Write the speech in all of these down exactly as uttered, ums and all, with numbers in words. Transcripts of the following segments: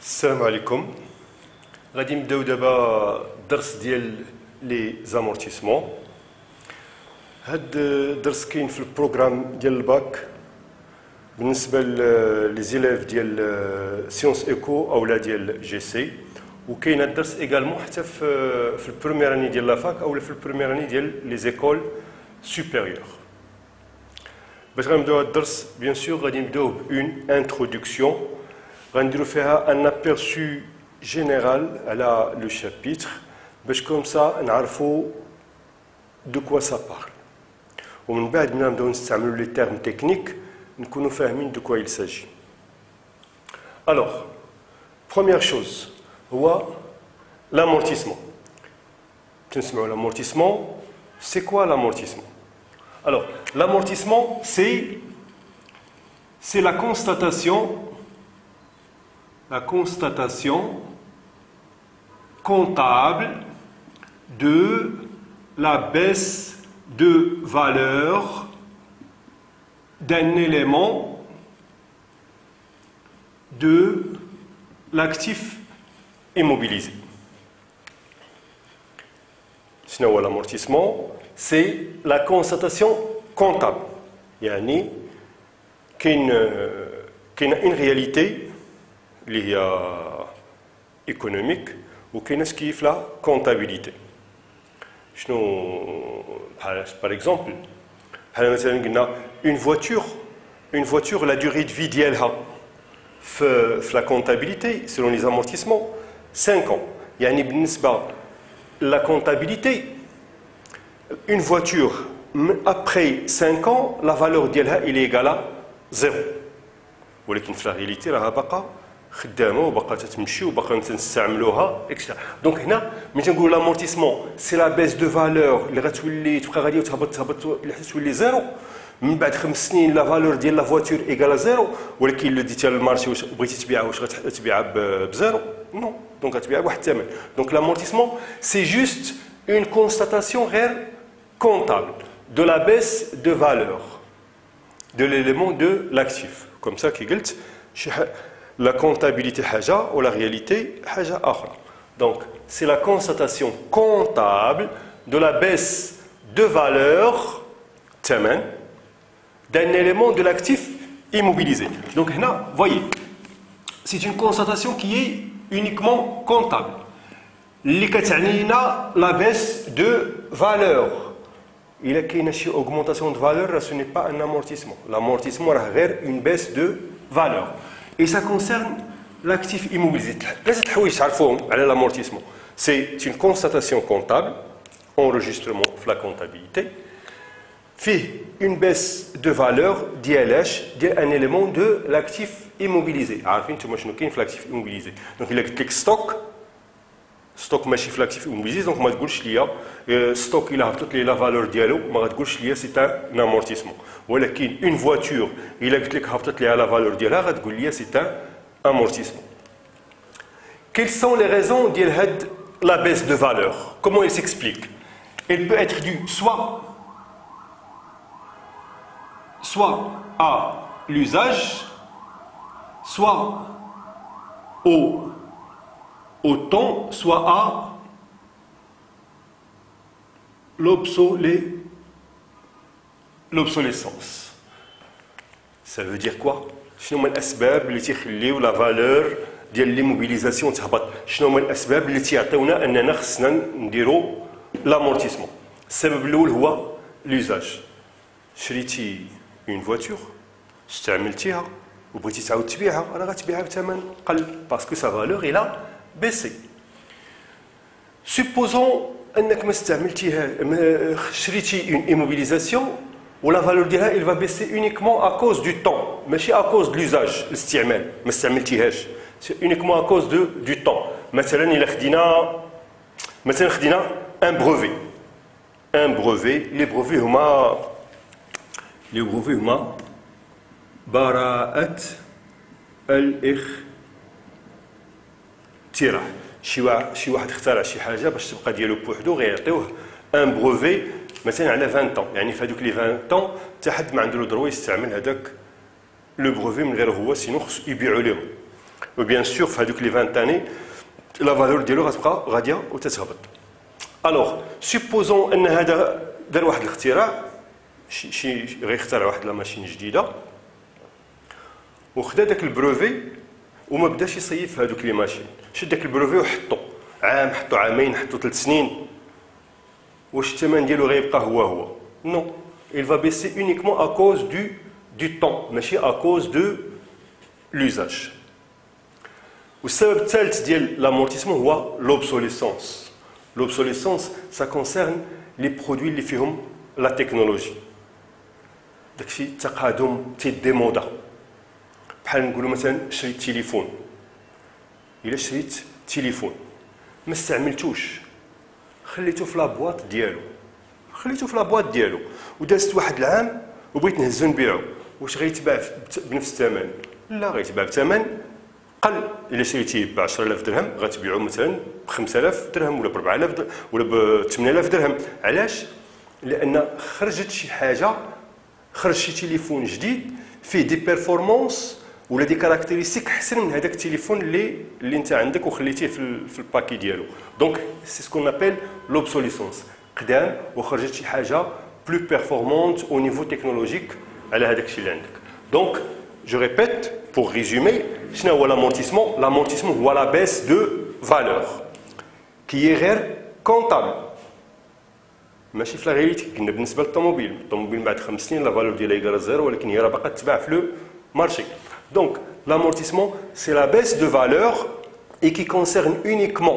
السلام عليكم. غادي نبداو دابا الدرس ديال لي زامورتيسمون. هاد الدرس كاين في البروغرام ديال الباك بالنسبه لي زيليف ديال سيونس ايكو اولا ديال جي سي، وكاين هاد الدرس ايغالمون حتى في في البروميير اني ديال لافاك اولا في البروميير اني ديال لي زيكول سوبيريور. باش غنبداو هاد الدرس بيان سور غادي نبداو بون انتروداكسيون، غنديرو فيها ان ابيرسو جينيرال على لو شابيتر باش كوم سا نعرفو دو كوا سا بارل، ومن بعد ملي نبداو نستعملو لي تيرم تكنيك نكونو فاهمين دو كوا il s'agit. Alors, première chose هو l'amortissement. تنسمعو l'amortissement, c'est quoi l'amortissement? Alors, l'amortissement, c'est c'est la constatation la constatation comptable de la baisse de valeur d'un élément de l'actif immobilisé. Sinon, l'amortissement, c'est la constatation comptable. Yani, qu'il y a une réalité اللي هي ايكونوميك وكاين ce qui fait la comptabilité. شنو par exemple بحال مثلا قلنا une voiture une voiture la durée de vie ديالها في في la comptabilité selon les amortissements cinq ans. يعني بالنسبه la comptabilité une voiture après cinq ans la valeur ديالها elle est égale à zéro. ولكن في la réalité راها باقا خدامه وباقا تتمشي وباقا تنستعملوها اكسترا. دونك هنا ملي تنقولوا لامورتيسمون سي لا بيس دو فالور اللي غتولي تبقى غاديه وتهبط تهبط لحد تولي زيرو من بعد خمس سنين لا فالور ديال لا فواتور ايكالا زيرو، ولكن اللي ديتيها للمارشي واش بغيتي تبيعها واش غتبيعها بزيرو؟ نو، دونك غتبيعها بواحد الثمن. دونك لامورتيسمون سي جوست اون كونستاتاسيون غير كونتابل دو لا بيس دو فالور دو ليليمون دو لاكتيف. كوم سا كي قلت شي la comptabilité haja ou la réalité haja akhra. Donc c'est la constatation comptable de la baisse de valeur taman d'un élément de l'actif immobilisé. Donc là, voyez, c'est une constatation qui est uniquement comptable. Li kat'anina la baisse de valeur. Il y a une augmentation de valeur, ce n'est pas un amortissement. L'amortissement est une baisse de valeur. Et ça concerne l'actif immobilisé. C'est une constatation comptable, enregistrement de la comptabilité, fait une baisse de valeur d'I L H d'un élément de l'actif immobilisé. Alors, l'actif immobilisé. Donc, il y a le stock, stock ماشي في l'actif immobilisé, donc ما تقولش ليا stock il a هبطت لي la valeur ديالو ما تقولش ليا c'est un amortissement. ولكن une voiture il a قلت لك هبطت ليها la valeur ديالها غتقول ليا c'est un amortissement. Quelles sont les raisons ديال هاد la baisse de valeur? Comment elle s'explique? Elle peut être due soit soit à l'usage, soit au au temps, soit à l'obsolescence. Ça veut dire quoi? شنو هما الأسباب اللي تيخليو لا فالور ديال ليموبيليزاسيون تهبط؟ شنو هما الأسباب اللي تيعطيونا أننا خصنا نديرو لامورتيسمون؟ السبب الأول هو لوزاج. شريتي اون فواتور استعملتيها وبغيتي تعاود تبيعها راه غتبيعها بثمن قل باسكو سا فالور إلا baissé. Supposons انك ما استعملتيها شريتي une immobilisation و la valeur ديالها il va baisser uniquement à cause du temps ماشي à cause de l'usage الاستعمال ما استعملتيهاش c'est uniquement à cause de du temps. مثلا الا خدينا مثلا خدينا un brevet un brevet les brevets هما les brevets هما براءة الاخ اختراع. شي واحد شي واحد اخترع شي حاجه باش تبقى ديالو بوحدو غيعطيوه ان بروفي مثلا على عشرين طون، يعني في هذوك لي عشرين طون حتى حد ما عنده الدروا يستعمل هذاك لو بروفي من غير هو، سينو خصو يبيعوا لهم. وبيان سور في هذوك لي عشرين اني لا فالور ديالو غتبقى غاديه وتتهبط. الوغ سوبوزون ان هذا دار واحد الاختراع، شي شي غيخترع واحد لا ماشين جديده وخدا داك البروفي وما بداش يصيف في هذوك لي ماشين، شد داك البروفي وحطو عام، حطو عامين، حطو ثلاث سنين، واش الثمن ديالو غيبقى هو هو؟ نو، il va baisser uniquement à cause du du temps ماشي à cause de l'usage. والسبب الثالث ديال l'amortissement هو l'obsolescence. L'obsolescence ça concerne les produits اللي فيهم la technologie. داكشي التقادم تيديمودا، بحال نقولوا مثلا شريت تليفون، الا شريت تليفون ما استعملتوش خليته في لابواط ديالو خليته في لابواط ديالو ودازت واحد العام وبغيت نهزو نبيعو، واش غيتباع بنفس الثمن؟ لا، غيتباع بثمن قل. الا شريتيه ب عشرة آلاف درهم غتبيعو مثلا ب خمسة آلاف درهم ولا ب أربعة آلاف ولا ب ثمانية آلاف درهم. علاش؟ لان خرجت شي حاجه، خرج شي تليفون جديد فيه دي بيرفورمانس ولا دي كاركتيرستيك احسن من هذاك التليفون اللي اللي انت عندك وخليتيه في في الباكي ديالو. دونك سي سكون ابل لوبسوليسونس، قدام وخرجت شي حاجه بلو بيرفورمانت او نيفو تكنولوجيك على هذاك الشيء اللي عندك. دونك جو ريبيت بور ريزومي، شنو هو لامورتيسمون؟ لامورتيسمون هو لا بيس دو فالور كي غير كونطابل، ماشي في لا رياليتي. كنا بالنسبه للطوموبيل، الطوموبيل بعد خمس سنين لا فالور ديالها يقرا زيرو، ولكن هي راه باقا تتباع في لو marché. Donc, l'amortissement, c'est la baisse de valeur et qui concerne uniquement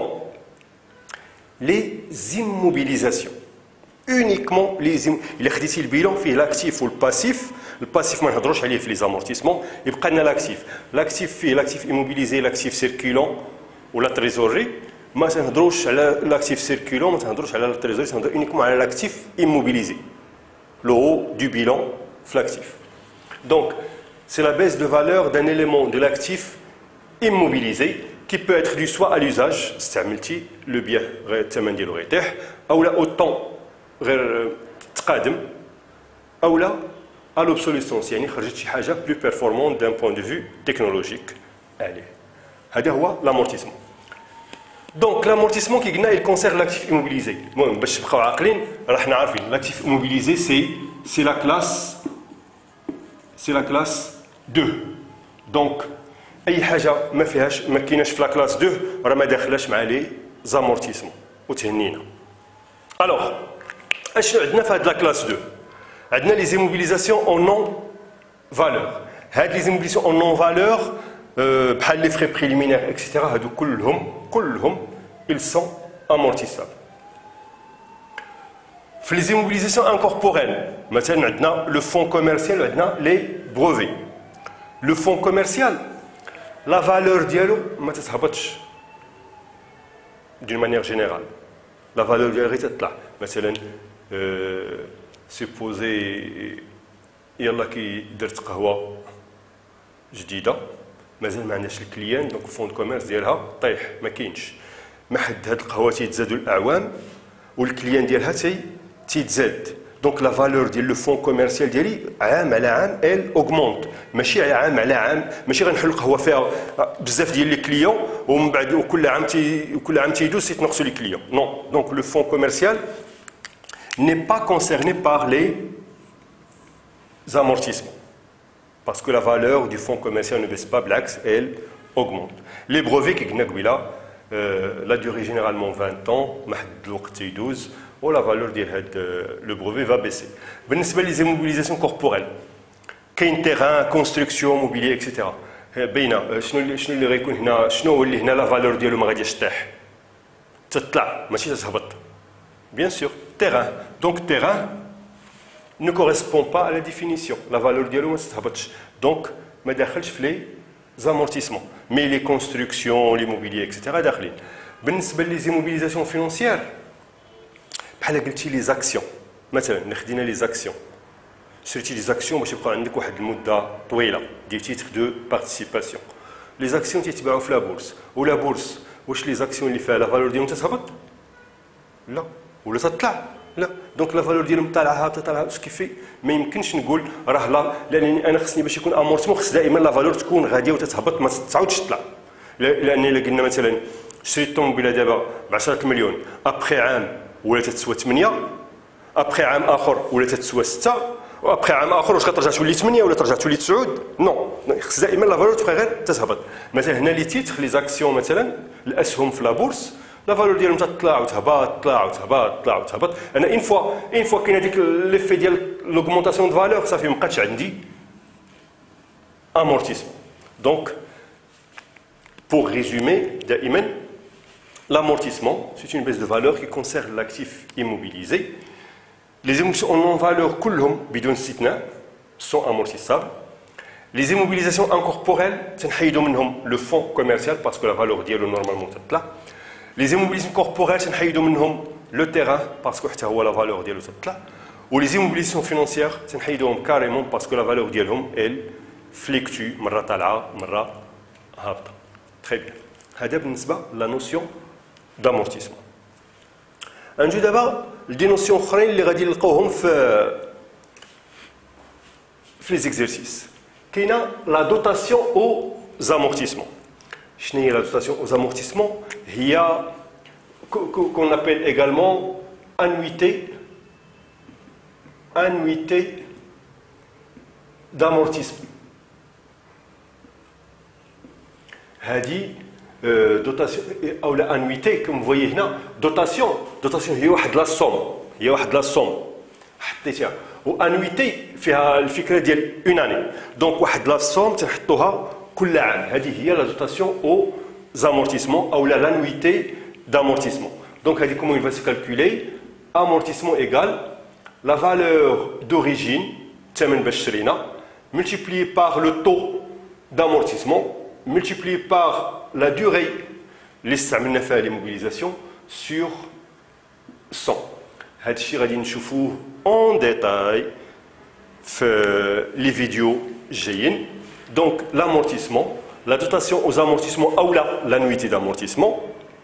les immobilisations. Uniquement les immobilisations. Il y a le bilan, il y a l'actif ou le passif. Le passif, on ne peut pas les amortissements. Il y a l'actif. L'actif, il y a l'actif immobilisé, l'actif circulant ou la trésorerie. Mais on ne peut pas l'actif circulant, on ne peut pas la trésorerie, on peut uniquement l'actif immobilisé. Le haut du bilan, l'actif. Donc, c'est la baisse de valeur d'un élément de l'actif immobilisé qui peut être dû soit à l'usage, استعملتي le bien الثمن ديالو غيطيح، أو لا au temps غير تقادم، أو لا à l'obsolescence، يعني خرجت شي حاجة plus performante d'un point de vue technologique. عليه هذا هو l'amortissement. Donc l'amortissement كي قلنا il concerne l'actif immobilisé. المهم باش تبقاو عاقلين راه حنا عارفين l'actif immobilisé c'est c'est la classe c'est la classe deux. Donc اي حاجه ما فيهاش ما كايناش في لا كلاس deux راه ما داخلاش مع لي زامورتيسمون وتهنينا. الوغ اشنو عندنا في هاد لا كلاس deux؟ عندنا لي زيموبيليزاسيون اون نون فالور. هاد لي زيموبيليزاسيون اون نون فالور بحال لي فري بريليمينير اكسيتيرا، هادو كلهم كلهم ils sont amortissables. في لي زيموبيليزاسيون انكوربوريل مثلا عندنا لو فون كوميرسيال وعندنا لي بروفي. لو فون كوميرسيال لا فالور ديالو ما تتهبطش دون مانيير جينيرال، لا فالور ديالو غير تطلع. مثلا سيبوزي يلا كي درت قهوه جديده مازال ما عندناش الكليان، دونك فون كوميرس ديالها طيح ما كاينش، ما حد هاد القهوه تيتزادوا الاعوام والكليان ديالها تي تيتزاد. دونك لا فالور ديال لو فون كوميرسيال ديالي عام على عام ال اوغمونت، ماشي عام على عام، ماشي غنحل القهوه فيها بزاف ديال لي كليون ومن بعد وكل عام تي كل عام تيدوز تيتنقصوا لي كليون. نو، دونك لو فون كوميرسيال n'est pas concerné par les amortissements parce que la valeur du fonds commercial ne baisse pas, بالعكس elle augmente. Les brevets كي قلنا قبيله la durée généralement vingt ans، ما حد الوقت تيدوز و la valeur ديال هاد le brevet va baisser. بالنسبه لي زيموبيليزاسيون كوربوريل كاين تيغان كونستركسيون موبيلي اكسيتيرا، باينه شنو شنو اللي غيكون هنا، شنو هو اللي هنا لا فالور ديالو ما غاديش تطيح، تطلع ماشي تهبط. Bien sûr, terrain. Donc terrain ne correspond pas à la définition. La valeur ديالو ما تتهبطش. Donc ما داخلش في لي زامورتيسمون. Mais les constructions, l'immobilier, et cetera داخلين. بالنسبة لي زيموبيليزاسيون فينانسيير بحال قلتي لي زاكسيون، مثلا خدينا لي زاكسيون، شريتي لي زاكسيون باش يبقى عندك واحد المدة طويلة، دي تيتر دو بارتيسيباسيون. لي زاكسيون تيتباعوا في لا بورس، ولا بورس واش لي زاكسيون اللي فيها لا فالور ديالهم تتهبط؟ لا، ولا تطلع؟ لا. دونك لا فالور ديالهم طالعه طالعه سكيفي ما يمكنش نقول راه لا، لانني انا خصني باش يكون امورتمون خص دائما لا فالور تكون غاديه وتتهبط ما تعاودش تطلع. لان الا قلنا مثلا شريت الطوموبيله دابا ب عشرة مليون ابخي عام ولات تسوى ثمانية ابخي عام اخر ولات تسوى ستة وابخي عام اخر واش كترجع تولي ثمانية ولا ترجع تولي تسعة نو خص دائما لا فالور تبقى غير تتهبط مثلا هنا لي تيتر لي زاكسيون مثلا الاسهم في لابورس لا فالور ديالهم تطلع وتهبط تطلع وتهبط تطلع وتهبط انا اون فوا اون فوا كاين هذيك ليفي ديال لوغمونطاسيون دو فالور صافي ما بقاتش عندي امورتيسمون دونك pour résumer دائما l'amortissement c'est une baisse de valeur qui concerne l'actif immobilisé. Les émotions en non-valeur كلهم بدون استثناء sont amortissables. Les immobilisations incorporelles تنحيدوا منهم le fonds commercial parce que la valeur ديالو normalement تطلع. Les immobilisations corporelles تنحيدوا منهم le terrain parce que حتى هو la valeur ديالو تطلع. و les immobilisations financières تنحيدوهم carrément parce que la valeur ديالهم elle fluctue مرة طالعة مرة هابطة. Très bien. هذا بالنسبة la notion d'amortissement. نجيو دابا لدي نوسيون اخرين اللي غادي نلقاوهم في في لي زيكزيرسيس. كاينه لا دوتاسيون او زامورتيسمون. شنو هي لا دوتاسيون او زامورتيسمون؟ هي كون ابل ايغالمون انويتي انويتي d'amortissement. هذه دوتاسيون او لا انويتي كما فويي هنا دوتاسيون دوتاسيون هي واحد لا سوم هي واحد لا سوم حطيتيها وانويتي فيها الفكره ديال اون اني دونك واحد لا سوم تنحطوها كل عام هذه هي لا دوتاسيون او زامورتيسمون او لا لانويتي d'amortissement. Donc هذه comment il va se calculer amortissement égale la valeur d'origine الثمن باش شرينا multiplié par le taux d'amortissement multiplié par la durée اللي استعملنا فيها l'immobilisation sur cent. هذا الشيء غادي نشوفوه en détail في les vidéos جايين. Donc l'amortissement, la dotation aux amortissements ou la l'annuité d'amortissement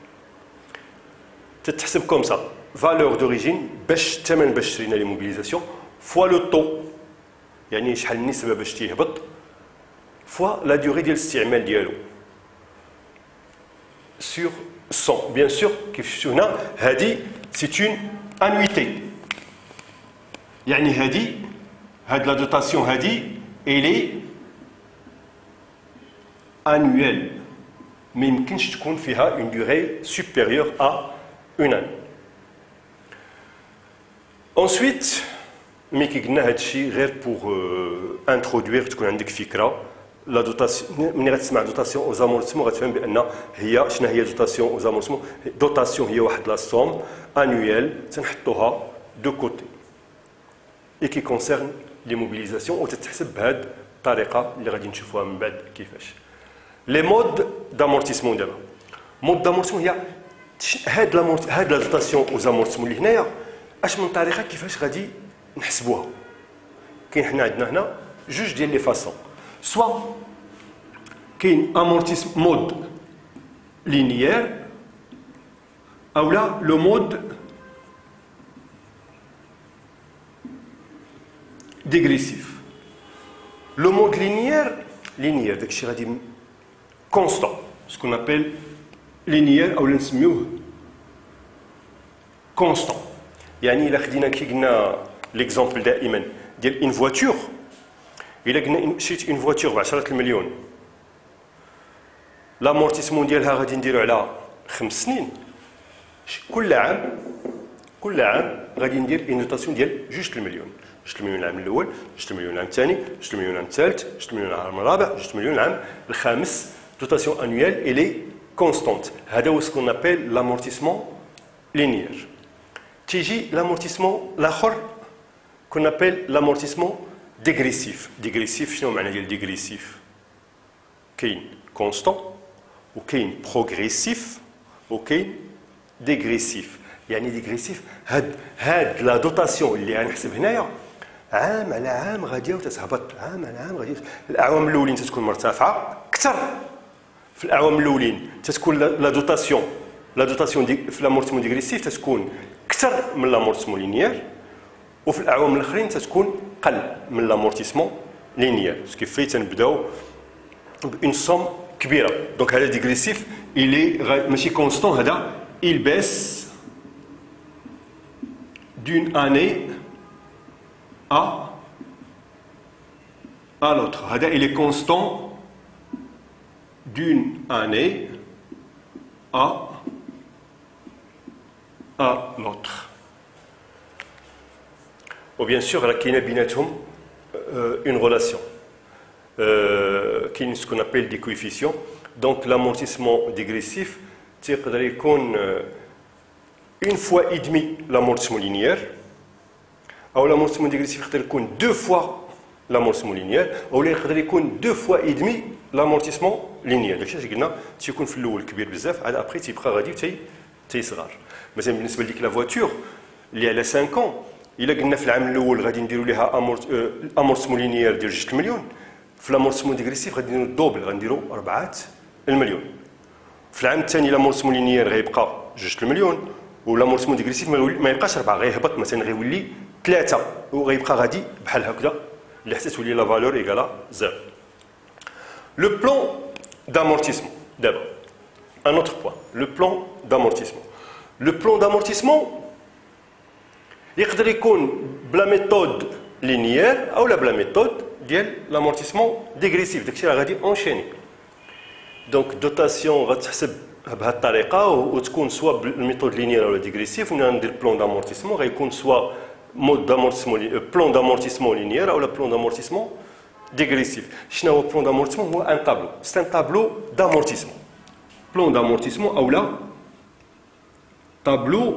تتحسب comme ça. Valeur d'origine باش الثمن باش شرينا l'immobilisation fois le taux يعني شحال النسبة باش تيهبط fois la durée ديال الاستعمال ديالو sur cent. Bien sûr كيف شفتوا هنا هذه c'est une annuité يعني هذه هاد la dotation هذه elle est annuelle ما يمكنش تكون فيها une durée supérieure à une année. Ensuite ملي كي قلنا هذا الشيء غير بوغ انترودوير تكون عندك فكره لا دوتاسيون ملي غتسمع دوتاسيون او زامورتيسمون غتفهم بان هي شنو هي دوتاسيون او زامورتيسمون. دوتاسيون هي واحد لا سوم انويل تنحطوها دو كوتي اي كي كونسيرن ليموبيليزاسيون وتتحسب بهذه الطريقه اللي غادي نشوفوها من بعد كيفاش. لي مود دامورتيسمون دابا مود دامورتيسمون هي هاد لا هاد لا دوتاسيون او زامورتيسمون اللي هنايا اش من طريقه كيفاش غادي نحسبوها. كاين حنا عندنا هنا جوج ديال لي فاسون سوا كاين امورتيسم مود لينيير او لا لو مود ديغريسيف. لو مود لينيير لينيير داكشي غادي كونستون سكون ابل لينيير او نسميوه كونستون. يعني الا خدينا كي قلنا ليكزامبل دائما ديال اون فواتور الا قلنا شريت اون فواتور ب عشرة المليون لامورتيسمون ديالها غادي نديرو على خمس سنين كل عام كل عام غادي ندير اون دوتاسيون ديال جوج المليون جوج المليون العام الاول جوج المليون العام الثاني جوج المليون العام الثالث جوج المليون العام الرابع جوج المليون العام الخامس. دوتاسيون انويل الي كونستونت. هذا هو سكون ابل لامورتيسمون لينيير. تيجي لامورتيسمون الاخر كون ابل لامورتيسمون ديغريسيف. ديغريسيف شنو معنى ديال ديغريسيف؟ كاين كونستون وكاين بروغريسيف وكاين ديغريسيف. يعني ديغريسيف هاد هاد لا دوتاسيون اللي غنحسب هنايا عام على عام غادي تتهبط عام على عام غادي. الاعوام الاولين تتكون مرتفعه اكثر في الاعوام الاولين تتكون لا دوتاسيون لا دوتاسيون دي في لامورتيسمون ديغريسيف تتكون اكثر من لامورتيسمون لينيير وفي الاعوام الاخرين تتكون قل من لامورتيسمون لينيير. باسكو في تنبداو بون سوم كبيره. دونك هذا ديغريسيف il est ماشي كونستون، هذا il baisse d'une année à à l'autre. هذا il est constant d'une année à à l'autre. Ou bien sûr, il y a بيناتهم une relation euh, qui est ce qu'on appelle des coefficients. Donc l'amortissement dégressif تقدر يكون une fois et demi l'amortissement linéaire, ou l'amortissement dégressif يقدر يكون deux fois l'amortissement linéaire, ou يقدر يكون deux fois et demi l'amortissement linéaire. داكشي اللي قلنا تيكون في الاول كبير بزاف، عاد ابري تيبقى غادي تي تيصغر. مثلا بالنسبه لديك لا فواتور اللي على خمسة ans، الا قلنا في العام الاول غادي نديروا ليها امورتسمون لينيير ديال جوج المليون، في لامورتسمون ديغريسيف غادي نديروا الدوبل، غنديروا أربعة المليون. في العام الثاني لامورتسمون لينيير غيبقى جوج المليون، ولامورتسمون ديغريسيف ما يبقاش أربعة، غيهبط مثلا غيولي ثلاثة، وغيبقى غادي بحال هكذا لحتى تولي لا فالور ايكالا زيرو. لو بلان d'amortissement d'abord un autre point, le plan d'amortissement. Le plan d'amortissement يقدر يكون بلا ميثود لينيير او لا بلا ميثود ديال لامورتيسمون ديغريسيف، داكشي راه غادي اونشيني. دونك دوتاسيون غتحسب بهذه الطريقه وتكون سوا بالميثود لينيير ولا ديغريسيف. ومن ندير بلان دامورتيسمون غيكون سوا مود دامورتيسمون بلان دامورتيسمون لينيير ولا بلان دامورتيسمون ديغريسيف. شنو هو بلان دامورتيسمون؟ هو ان طابلو، سي ان طابلو دامورتيسمون. بلان دامورتيسمون او لا طابلو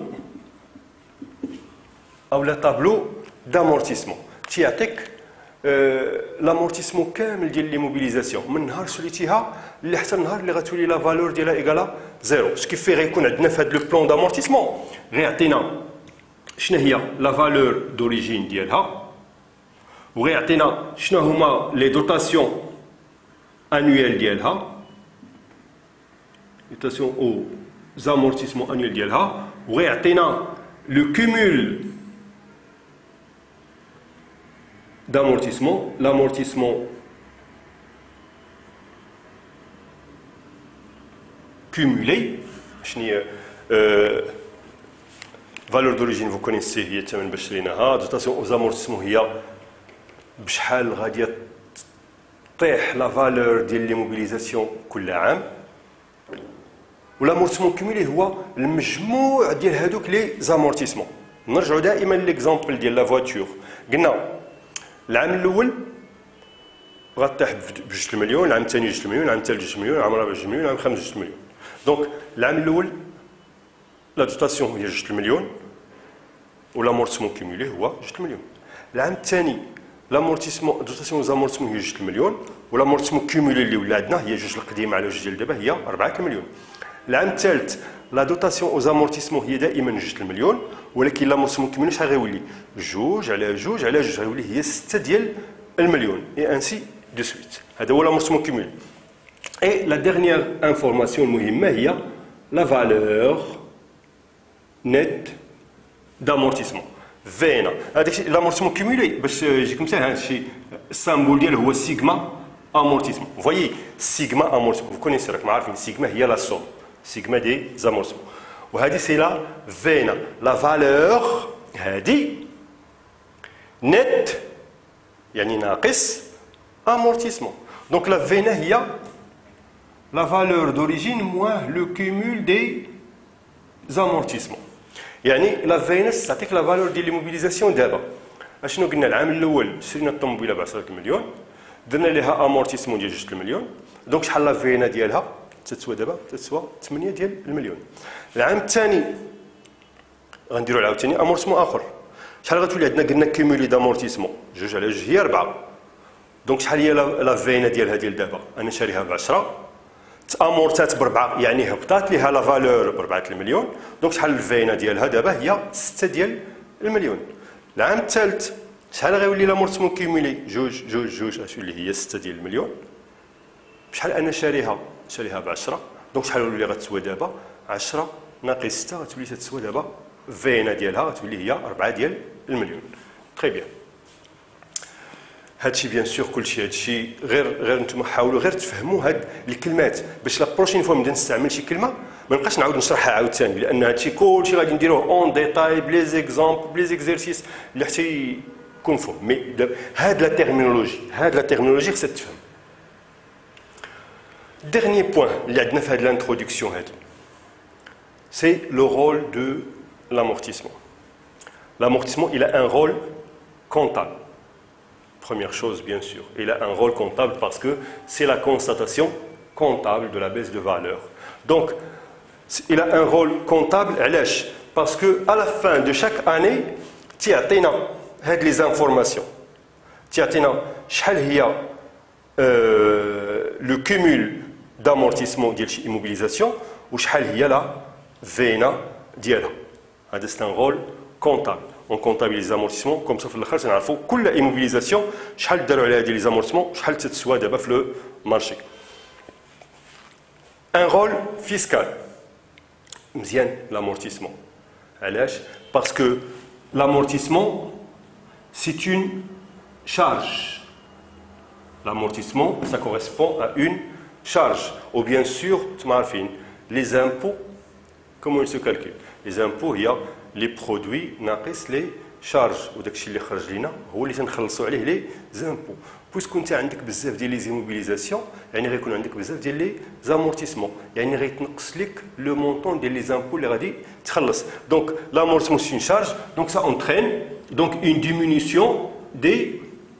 او لا طابلو دامورتيسمون تيعطيك لامورتيسمون كامل ديال لي موبيليزاسيون من نهار شريتيها لحتى النهار اللي غتولي لا فالور ديالها ايكالا زيرو. سكي في غيكون عندنا في هذا لو بلان دامورتيسمون غيعطينا شنو هي لا فالور دوريجين ديالها، وغيعطينا شنو هما لي دوتاسيون انويل ديالها، دوتاسيون او زامورتيسمون انويل ديالها، وغيعطينا لو كومول d'amortissement, l'amortissement cumulé. euh, valeur d'origine vous connaissez هي الثمن باش شريناها. دوتاسيون او زامورتيسمون هي بشحال غادي طيح لا فالور ديال لي موبيليزاسيون كل عام. والامورتيسمون كومولي هو المجموع ديال هذوك لي زامورتيسمون. نرجعوا دائما ليكزامبل ديال لا فواتور، قلنا العام الاول غطيح بجوج المليون، العام الثاني جوج المليون، العام الثالث جوج المليون، العام الرابع جوج المليون، العام الخامس جوج المليون. دونك العام الاول لا دوتاسيون هي جوج المليون والامورتيسمون كومولي هو جوج المليون. العام الثاني لامورتيسمون دوتاسيون زامورتيسمون هي جوج المليون والامورتيسمون كومولي اللي ولا عندنا هي جوج القديمه على جوج ديال دابا هي أربعة المليون. العام الثالث لا دوتاسيون او زامورتيسمون هي دائما جوج المليون، ولكن لامورتيسمون كومولي شحال غيولي؟ جوج على جوج على جوج غيولي هي ستة ديال المليون اي انسي دو سويت. هذا هو لامورتيسمون كومولي. اي لا ديرنيير انفورماسيون المهمه هي لا فالور نت دامورتيسمون فينا. هذاك لامورتيسمون كومولي باش يجيكم ساهل، هذا الشيء السامبول ديالو هو سيغما امورتيسمون. فوايي سيغما امورتيسمون vous connaissez راكم عارفين سيغما هي لا سوم سيغما دي زامورتيسمون، وهذه سي لا فينا لا فالور هذه نت يعني ناقص امورتيسمون. دونك لا فينا هي لا فالور دوريجين موان لو كومول دي زامورتيسمون. يعني لا فينس تعطيك لا فالور ديال لي موبيليزاسيون. دابا اشنو قلنا؟ العام الاول شرينا الطوموبيله ب عشرة المليون، درنا ليها امورتيسمون ديال جوج المليون، دونك شحال لا فينا ديالها تتسوى دابا؟ تتسوى ثمانية ديال المليون. العام الثاني غنديروا عاوتاني امورتيسمون اخر، شحال غتولي عندنا؟ قلنا كومولي دامورتيسمون جوج على جوج هي أربعة. دونك شحال هي لا فينا ديالها ديال دابا؟ انا شاريها ب عشرة تامورتات بربعه، يعني هبطات ليها لا فالور بربعة المليون. دونك شحال الفينا ديالها دابا؟ هي ستة ديال المليون. العام الثالث شحال غيولي لامورتيسمون كومولي؟ جوج جوج جوج غتولي هي ستة ديال المليون. بشحال انا شاريها؟ شاريها ب عشرة، دونك شحال اللي غتسوى دابا؟ عشرة ناقص ستة غتولي تتسوى دابا فينا ديالها غتولي هي أربعة ديال المليون. تري بيان. هادشي بيان سور كلشي هادشي غير غير نتوما حاولوا غير تفهموا هاد الكلمات باش لا بروشين فوا نبدا نستعمل شي كلمه ما نبقاش نعاود نشرحها عاوتاني لان هادشي كلشي غادي نديروه اون ديتاي بلي زيكزامبل بلي زيكزيرسيس اللي حتى يكون فهم مي هاد لا تيرمينولوجي هاد لا تيرمينولوجي خصها تفهم. Dernier point اللي عندنا في هاد الانترودكسيون هادي c'est le rôle de l'amortissement. L'amortissement, il a un rôle comptable. Première chose, bien sûr, il a un rôle comptable parce que c'est la constatation comptable de la baisse de valeur. Donc, il a un rôle comptable, parce qu'à la fin de chaque année, tu as les informations. Tu as le cumul d'amortissement de l'immobilisation ou la vena d'IELA. C'est un rôle comptable. On comptabilise les amortissements, comme ça, il faut savoir toute immobilisation, شحال داروا عليها ديال les amortissements, شحال تتسوى دابا في le marché. Un rôle fiscal. مزيان l'amortissement. علاش؟ Parce que l'amortissement, c'est une charge. L'amortissement, ça correspond à une charge. Ou bien sûr, les impôts, comment ils se calculent? Les impôts, il y a les produits ناقص les charges وداك الشيء اللي خرج لينا هو اللي تنخلصوا عليه لي زامبو بويسكو انت عندك بزاف ديال لي زيموبيليزاسيون يعني غيكون عندك بزاف ديال لي زامورتيسمون يعني غيتنقص لك لو مونطون ديال لي زامبو اللي غادي تخلص دونك l'amortissement c'est une charge donc ça entraîne donc une diminution des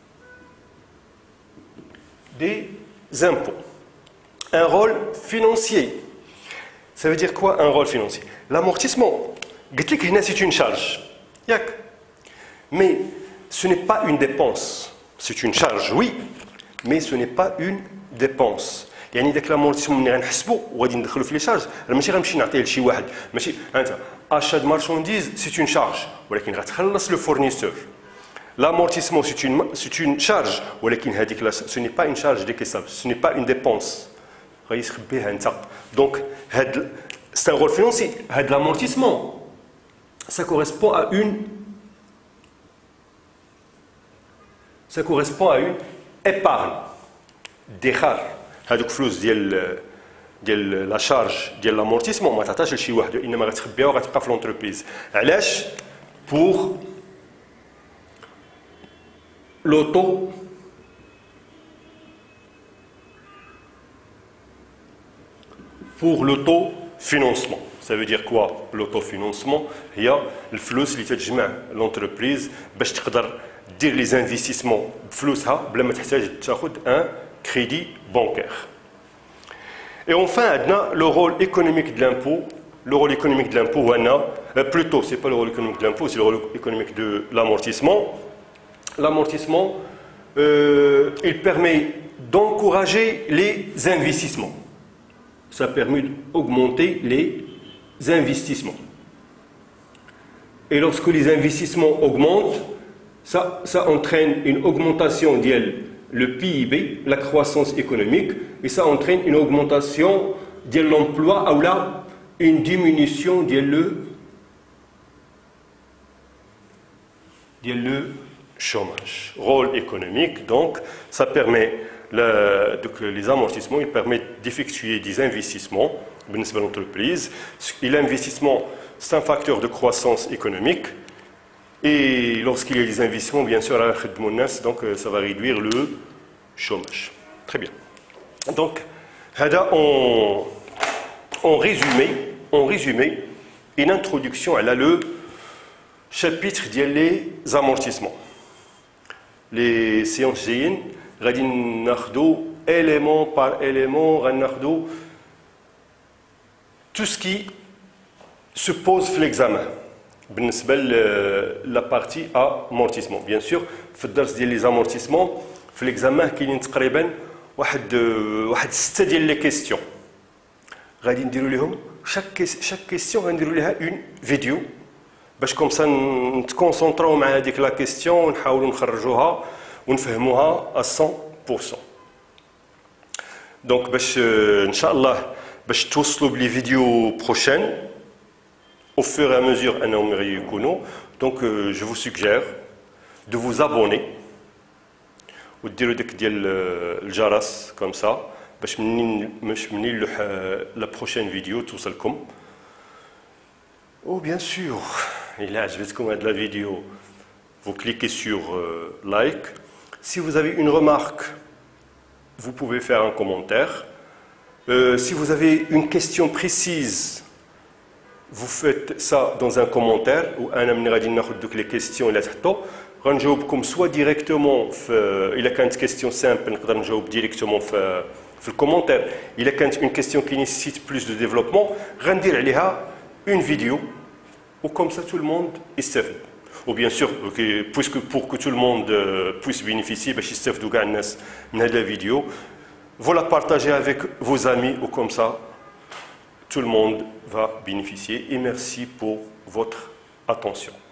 des impôts. Un rôle financier. Ça veut dire quoi un rôle financier? L'amortissement, c'est une charge. Mais ce n'est pas une dépense. C'est une charge, oui, mais ce n'est pas une dépense. يعني داك l'amortissement ملي غنحسبوا وغادي ندخلوا في لي شارج راه ماشي غنمشي نعطيه لشي واحد ماشي انت achat de marchandises c'est une charge ولكن غتخلص le fournisseur. L'amortissement c'est une c'est une charge ولكن هذيك ce n'est pas une charge décaissable, ce n'est pas une dépense. غيخبيها انت. Donc هاد c'est un rôle financier. هاد l'amortissement ça correspond à une ça correspond à une épargne d'écart. هذوك فلوس ديال ديال لا شارج ديال l'amortissement ما تعطاش لشي واحد انما غتخبيها وغتبقى في لونتربريز. علاش؟ pour l'auto pour l'autofinancement. Ça veut dire quoi l'autofinancement? هي الفلوس اللي تتجمع l'entreprise باش تقدر دير لي انفستيسمون بفلوسها بلا ما تحتاج تاخذ ان crédit bancaire. Et enfin, le rôle économique de l'impôt. Le rôle économique de l'impôt, euh, plutôt, ce n'est pas le rôle économique de l'impôt, c'est le rôle économique de l'amortissement. L'amortissement, euh, il permet d'encourager les investissements. Ça permet d'augmenter les investissements. Et lorsque les investissements augmentent, ça, ça entraîne une augmentation de le P I B, la croissance économique, et ça entraîne une augmentation de l'emploi ou là une diminution de le, de le chômage. Rôle économique, donc, ça permet le, donc, les amortissements, ils permettent d'effectuer des investissements dans l'entreprise. Et l'investissement, c'est un facteur de croissance économique. Et lorsqu'il y a des investissements, bien sûr, donc ça va réduire le chômage. Très bien. Donc, en, en résumé, en résumé, une introduction à le chapitre des amortissements. Les séances géines, élément par élément, tout ce qui se pose dans l'examen. بالنسبه لا بارتي امورتيسمون بيان سور في الدرس ديال لي زامورتيسمون في ليكزامان كاينين تقريبا واحد واحد سته ديال لي كيسيون غادي نديروا لهم شاك شاك كيسيون غنديروا لها اون فيديو باش كوم سا نتكونسونطراو مع هذيك لا كيسيون ونحاولوا نخرجوها ونفهموها مية بالمية. دونك باش ان شاء الله باش توصلوا بلي فيديو بروشين au fur et à mesure, donc euh, je vous suggère de vous abonner وديروا ديك ديال الجرس comme ça باش منين باش منين لا بروشين فيديو توصلكم. Oh bien sûr, il a عجبتكم هاد la vidéo, vous cliquez sur euh, like. Si vous avez une remarque, vous pouvez faire un commentaire. Euh, si vous avez une question précise, vous faites ça dans un commentaire ou un amni غادي ناخذ دوك les questions اللي تحطوا غنجاوبكم soit directement في الا كانت question simple نقدر نجاوب directement في في الكومونتير. الا كانت une question qui nécessite plus de développement غندير عليها une vidéo ou comme ça tout le monde يستفد. Ou bien sûr, okay, puisque pour que tout le monde euh, puisse bénéficier, باش يستافدوا كاع الناس من هذه la vidéo, vous la partagez avec vos amis ou comme ça tout le monde va bénéficier. Et merci pour votre attention.